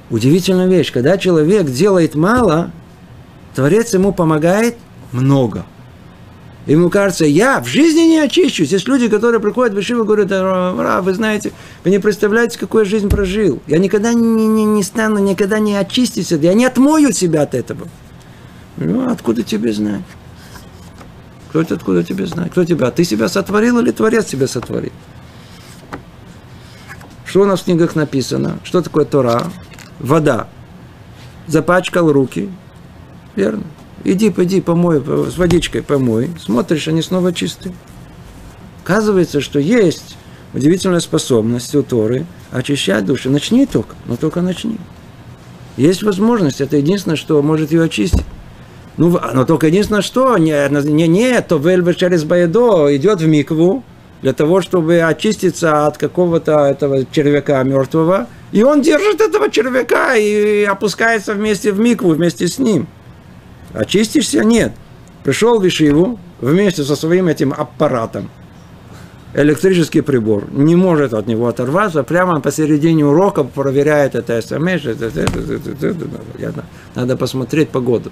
Удивительная вещь. Когда человек делает мало, Творец ему помогает много. Ему кажется, я в жизни не очищусь. Есть люди, которые приходят в Ешиву и говорят, вы знаете, вы не представляете, какую я жизнь прожил. Я никогда не стану, никогда не очистюсь. Я не отмою себя от этого. Ну, откуда тебе знать? Откуда тебе знать? Кто тебя? Ты себя сотворил или Творец тебя сотворил? Что у нас в книгах написано? Что такое Тора? Вода. Запачкал руки. Верно. Иди, помой, с водичкой помой. Смотришь, они снова чистые. Оказывается, что есть удивительная способность у Торы очищать душу. Начни только, но только начни. Есть возможность, это единственное, что может ее очистить. Ну, но только единственное, что то вельве через Баядо идет в микву для того, чтобы очиститься от какого-то этого червяка мертвого. И он держит этого червяка и опускается вместе в микву, вместе с ним. Очистишься? Нет. Пришел в Ешиву вместе со своим этим аппаратом. Электрический прибор. Не может от него оторваться. Прямо посередине урока проверяет это СМС. Надо посмотреть погоду.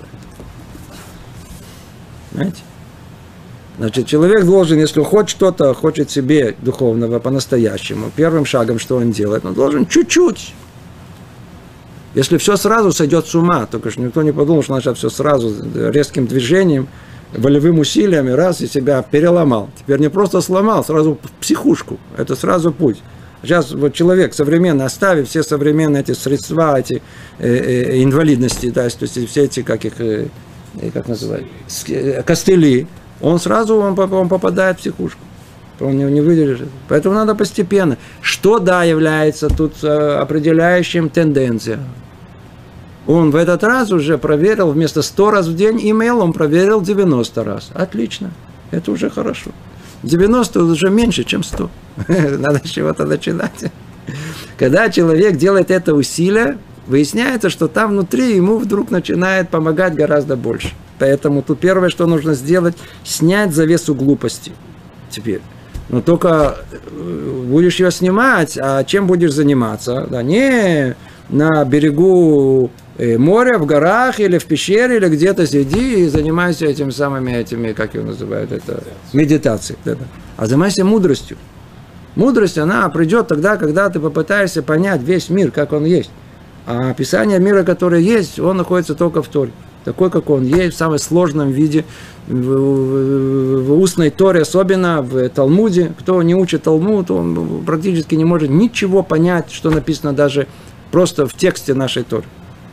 Знаете? Значит, человек должен, если хочет что-то, хочет себе духовного по-настоящему, первым шагом, что он делает, он должен чуть-чуть. Если все сразу сойдет с ума, только что никто не подумал, что надо все сразу резким движением, волевым усилием, раз и себя переломал. Теперь не просто сломал, сразу в психушку. Это сразу путь. Сейчас вот человек современный, оставив все современные эти средства, эти инвалидности, да, то есть все эти, как называют, костыли, он сразу он попадает в психушку. Он не выдержит. Поэтому надо постепенно. Что, да, является тут определяющим тенденцией. Он в этот раз уже проверил, вместо 100 раз в день имейл, он проверил 90 раз. Отлично. Это уже хорошо. 90 уже меньше, чем 100. Надо с чего-то начинать. Когда человек делает это усилие, выясняется, что там внутри ему вдруг начинает помогать гораздо больше. Поэтому тут первое, что нужно сделать, снять завесу глупости. Теперь. Но только будешь ее снимать, а чем будешь заниматься? Да, не на берегу моря, в горах или в пещере, или где-то сиди и занимайся этими, как его называют, это медитацией. Да. А занимайся мудростью. Мудрость, она придет тогда, когда ты попытаешься понять весь мир, как он есть. А описание мира, которое есть, он находится только в Торе. Такой, как он есть, в самом сложном виде, в устной Торе, особенно в Талмуде. Кто не учит Талмуд, он практически не может ничего понять, что написано даже просто в тексте нашей Торы.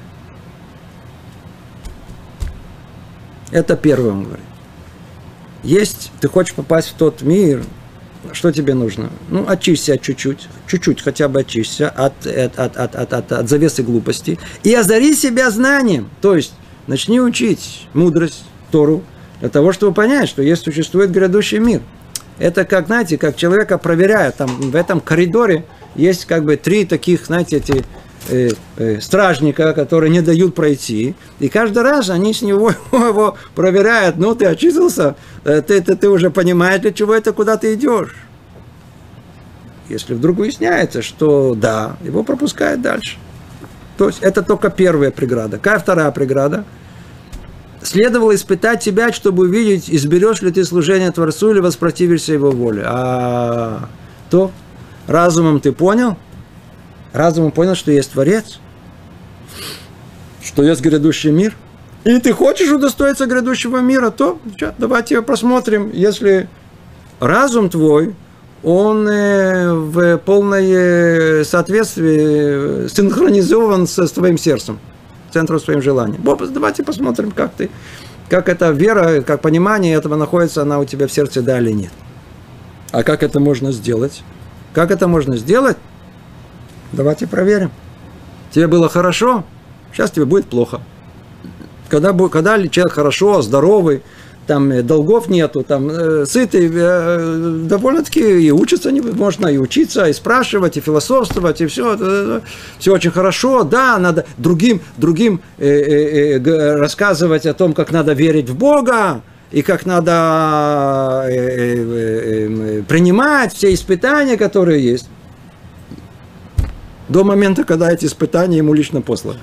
Это первое, он говорит. Есть, ты хочешь попасть в тот мир, что тебе нужно? Ну, очисься чуть-чуть. Чуть-чуть хотя бы очисься от завесы глупости. И озари себя знанием. То есть, начни учить мудрость, Тору, для того, чтобы понять, что есть, существует грядущий мир. Это как, знаете, как человека проверяют. Там в этом коридоре есть как бы 3 таких, знаете, эти стражника, которые не дают пройти. И каждый раз они с него его проверяют. Ну, ты очистился, ты уже понимаешь, для чего это, куда ты идешь. Если вдруг выясняется, что да, его пропускают дальше. То есть, это только первая преграда. Какая вторая преграда? Следовало испытать тебя, чтобы увидеть, изберешь ли ты служение Творцу или воспротивишься его воле. А то разумом ты понял? Разумом понял, что есть Творец, что есть грядущий мир. И ты хочешь удостоиться грядущего мира, то давайте посмотрим, если разум твой, он в полном соответствии синхронизован с твоим сердцем, центром своим желанием. Давайте посмотрим, как эта вера, как понимание этого находится, она у тебя в сердце, да или нет. А как это можно сделать? Как это можно сделать? Давайте проверим. Тебе было хорошо, сейчас тебе будет плохо. Когда человек хорошо, здоровый, там долгов нету, там сытый, довольно-таки и учиться можно, и учиться, и спрашивать, и философствовать, и все очень хорошо. Да, надо другим рассказывать о том, как надо верить в Бога, и как надо принимать все испытания, которые есть. До момента, когда эти испытания ему лично послали.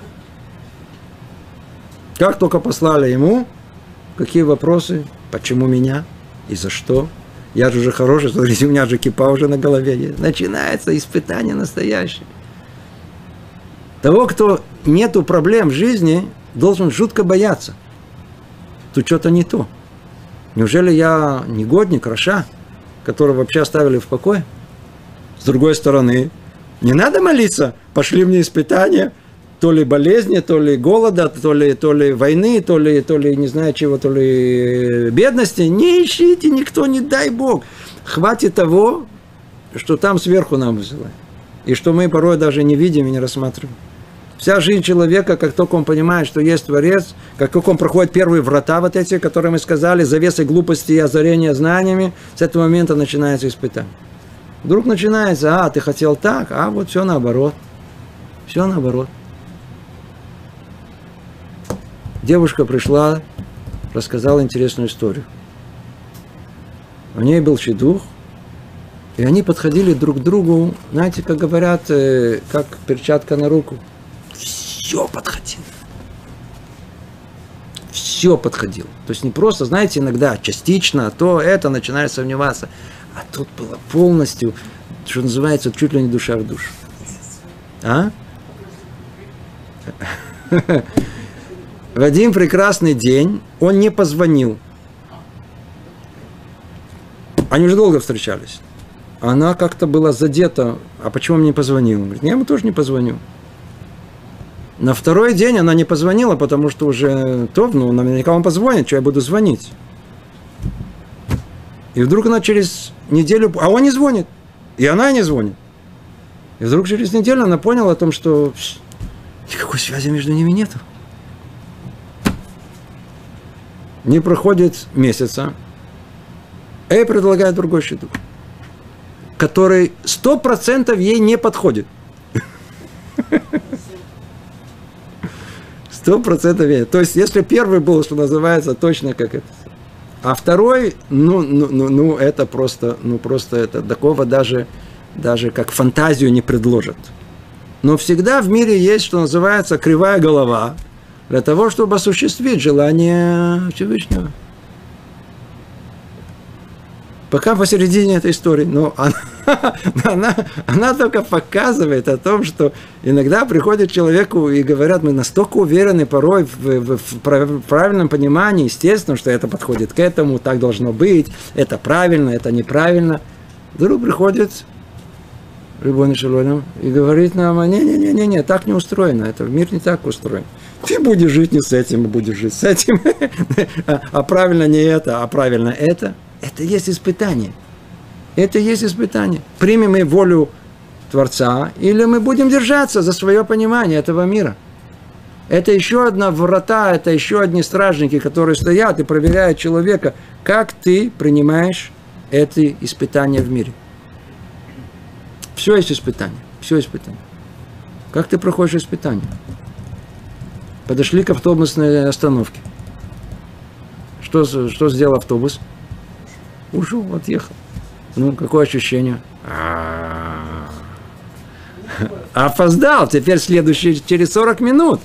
Как только послали ему, какие вопросы? Почему меня? И за что? Я же уже хороший, смотрите, у меня же кипа уже на голове есть. Начинается испытание настоящее. Того, кто нету проблем в жизни, должен жутко бояться. Тут что-то не то. Неужели я негодник, раша, которого вообще оставили в покое? С другой стороны, не надо молиться, пошли мне испытания, то ли болезни, то ли голода, то ли войны, то ли не знаю чего, то ли бедности. Не ищите никто, не дай Бог. Хватит того, что там сверху нам высылает. И что мы порой даже не видим и не рассматриваем. Вся жизнь человека, как только он понимает, что есть Творец, как только он проходит первые врата вот эти, которые мы сказали, завесы глупости и озарения знаниями, с этого момента начинается испытание. Вдруг начинается, ты хотел так, а вот все наоборот. Все наоборот. Девушка пришла, рассказала интересную историю. У нее был шидух, и они подходили друг к другу, знаете, как говорят, как перчатка на руку. Все подходило. Все подходило. То есть не просто, знаете, иногда частично, то это начинали сомневаться. А тут было полностью, что называется, чуть ли не душа в душу. А? В один прекрасный день он не позвонил. Они уже долго встречались. Она как-то была задета. А почему он не позвонил? Он говорит, я ему тоже не позвоню. На второй день она не позвонила, потому что уже наверняка он позвонит, что я буду звонить. И вдруг она через неделю... А он не звонит. И она не звонит. И вдруг через неделю она поняла о том, что никакой связи между ними нету. Не проходит месяца. Эй предлагает другой шидух, который 100% ей не подходит. 100% ей. То есть, если первый был, что называется, точно как это. А второй, это просто это такого даже как фантазию не предложат. Но всегда в мире есть, что называется, кривая голова, для того, чтобы осуществить желание Всевышнего. Пока посередине этой истории, но она только показывает о том, что иногда приходит человеку и говорят, мы настолько уверены порой в правильном понимании, естественно, что это подходит к этому, так должно быть, это правильно, это неправильно. Вдруг приходит Рибоно шель олам и говорит нам, не, так не устроено, это мир не так устроен. Ты будешь жить не с этим, будешь жить с этим, а правильно не это, а правильно это. Это есть испытание. Это есть испытание. Примем мы волю Творца, или мы будем держаться за свое понимание этого мира. Это еще одна врата, это еще одни стражники, которые стоят и проверяют человека, как ты принимаешь эти испытания в мире. Все есть испытание. Все испытание. Как ты проходишь испытание? Подошли к автобусной остановке. Что сделал автобус? Ушел, отъехал. Какое ощущение? Опоздал. Теперь следующий через 40 минут.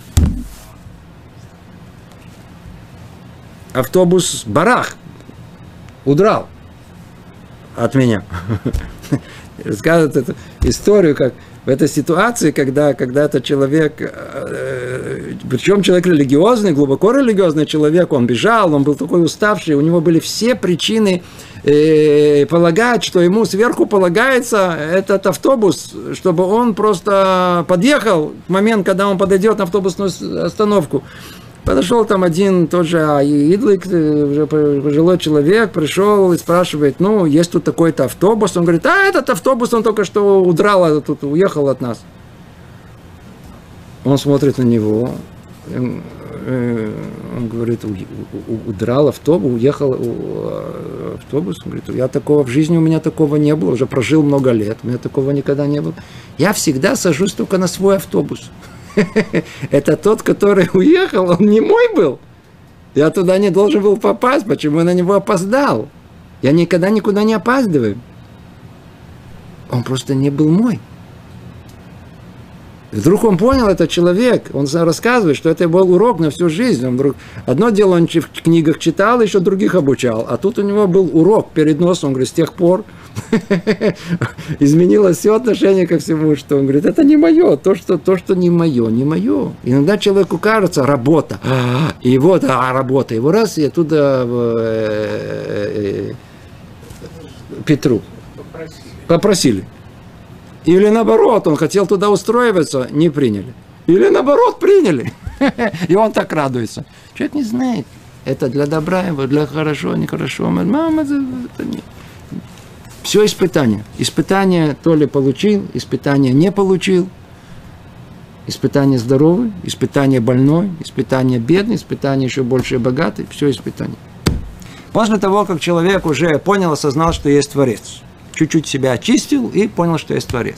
Автобус барах. Удрал от меня. Рассказывает эту историю, как в этой ситуации, когда этот человек, причем человек религиозный, глубоко религиозный человек, он бежал, он был такой уставший, у него были все причины полагать, что ему сверху полагается этот автобус, чтобы он просто подъехал в момент, когда он подойдет на автобусную остановку. Подошел там один тот же идлик, уже пожилой человек, пришел и спрашивает, есть тут такой-то автобус. Он говорит, этот автобус, он только что удрал, тут уехал от нас. Он смотрит на него, он говорит, удрал автобус, уехал автобус. Он говорит, у меня такого не было, уже прожил много лет, у меня такого никогда не было. Я всегда сажусь только на свой автобус. Это тот, который уехал, он не мой был. Я туда не должен был попасть, почему я на него опоздал? Я никогда никуда не опаздываю. Он просто не был мой. Вдруг он понял, этот человек, он рассказывает, что это был урок на всю жизнь. Он вдруг, одно дело он в книгах читал, еще других обучал. А тут у него был урок перед носом. Он говорит, с тех пор изменилось все отношение ко всему, что он говорит, это не мое, то, что не мое, не мое. Иногда человеку кажется, работа. И вот, работа. Его раз, и оттуда Петру попросили. Или наоборот, он хотел туда устроиваться, не приняли. Или наоборот, приняли. И он так радуется. Человек не знает. Это для добра его, для хорошо, нехорошо. Мама, это не... Все испытание. Испытание то ли получил, испытание не получил. Испытание здоровый, испытание больной, испытание бедный, испытание еще больше богатый. Все испытание. После того, как человек уже понял, осознал, что есть Творец. Чуть-чуть себя очистил и понял, что есть Творец.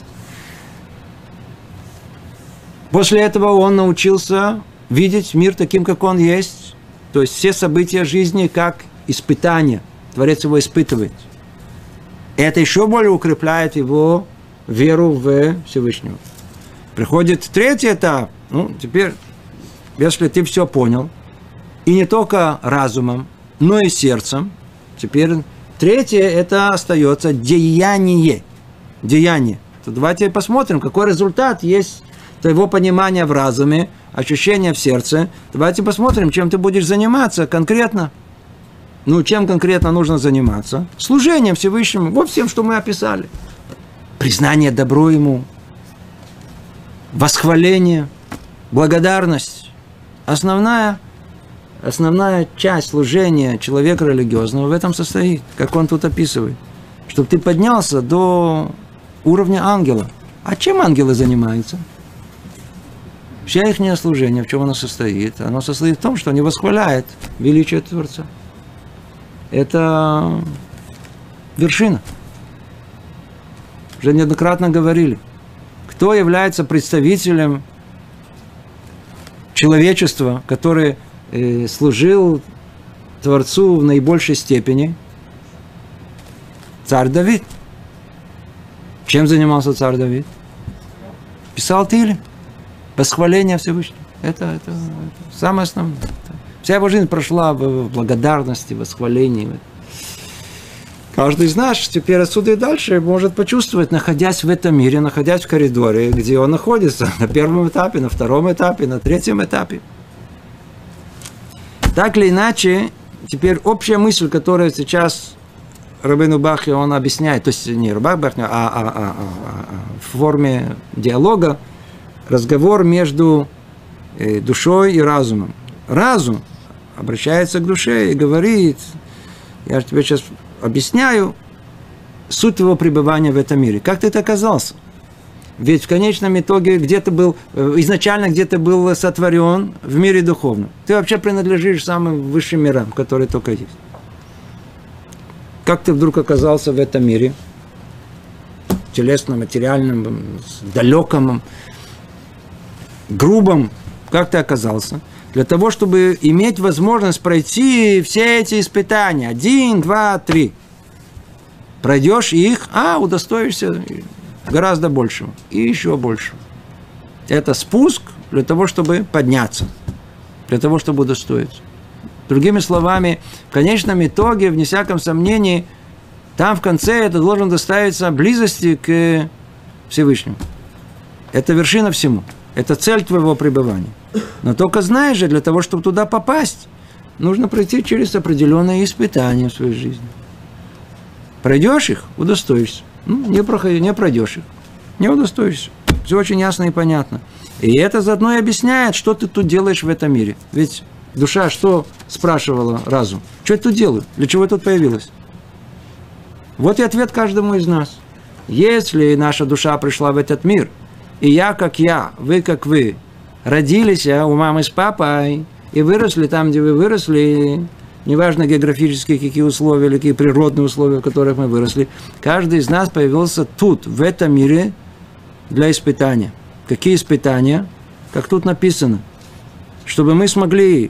После этого он научился видеть мир таким, как он есть. То есть все события жизни как испытания. Творец его испытывает. Это еще более укрепляет его веру в Всевышнего. Приходит третий этап. Теперь, если ты все понял, и не только разумом, но и сердцем, теперь третье, это остается деяние. Деяние. То давайте посмотрим, какой результат есть твоего понимания в разуме, ощущения в сердце. Давайте посмотрим, чем ты будешь заниматься конкретно. Чем конкретно нужно заниматься? Служением Всевышнему, во всем, что мы описали. Признание добру Ему, восхваление, благодарность. Основная часть служения человека религиозного в этом состоит, как он тут описывает. Чтобы ты поднялся до уровня ангела. А чем ангелы занимаются? Вся их служение, в чем оно состоит? Оно состоит в том, что они восхваляют величие Творца. Это вершина. Уже неоднократно говорили. Кто является представителем человечества, который служил Творцу в наибольшей степени? Царь Давид. Чем занимался царь Давид? Писал Тилим. Восхваление Всевышнего. Это самое основное. Вся его жизнь прошла в благодарности, восхвалении. Каждый из нас теперь отсюда и дальше может почувствовать, находясь в этом мире, находясь в коридоре, где он находится, на первом этапе, на втором этапе, на третьем этапе. Так или иначе, теперь общая мысль, которая сейчас Рабейну Бахи он объясняет, то есть не Рабейну Бахи, а в форме диалога, разговор между душой и разумом. Разум обращается к душе и говорит, я же тебе сейчас объясняю суть твоего пребывания в этом мире. Как ты это оказался? Ведь в конечном итоге изначально где-то был сотворен в мире духовном. Ты вообще принадлежишь самым высшим мирам, которые только есть. Как ты вдруг оказался в этом мире? Телесном, материальном, далеком, грубом. Как ты оказался? Для того, чтобы иметь возможность пройти все эти испытания. 1, 2, 3. Пройдешь их, удостоишься гораздо большего. И еще большего. Это спуск для того, чтобы подняться. Для того, чтобы удостоиться. Другими словами, в конечном итоге, вне всяком сомнении, там в конце это должен доставиться близости к Всевышнему. Это вершина всему. Это цель твоего пребывания. Но только знаешь же, для того, чтобы туда попасть, нужно пройти через определенные испытания в своей жизни. Пройдешь их – удостоишься. Не пройдешь их – не удостоишься. Все очень ясно и понятно. И это заодно и объясняет, что ты тут делаешь в этом мире. Ведь душа что спрашивала разум? Что я тут делаю? Для чего я тут появилась? Вот и ответ каждому из нас. Если наша душа пришла в этот мир, и я как я, вы как вы, родились у мамы с папой, и выросли там, где вы выросли, неважно географические какие условия, или какие природные условия, в которых мы выросли, каждый из нас появился тут, в этом мире, для испытания. Какие испытания? Как тут написано. Чтобы мы смогли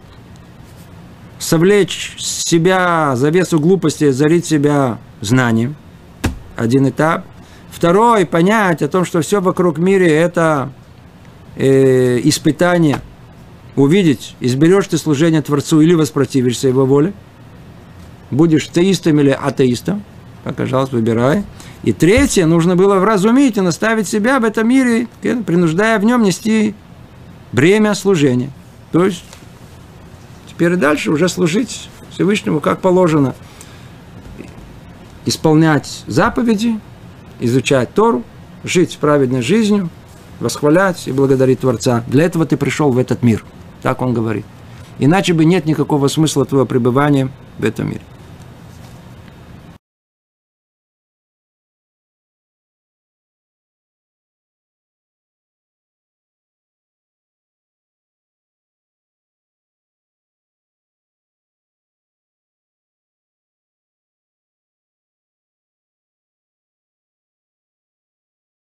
совлечь с себя завесу глупости, озарить себя знанием. Один этап. Второй, понять о том, что все вокруг мира это испытания, увидеть, изберешь ты служение Творцу или воспротивишься его воле, будешь теистом или атеистом, пожалуйста, выбирай. И третье, нужно было вразумить и наставить себя в этом мире, принуждая в нем нести бремя служения. То есть, теперь и дальше уже служить Всевышнему как положено. Исполнять заповеди, изучать Тору, жить праведной жизнью, восхвалять и благодарить Творца. Для этого ты пришел в этот мир. Так он говорит. Иначе бы нет никакого смысла твоего пребывания в этом мире.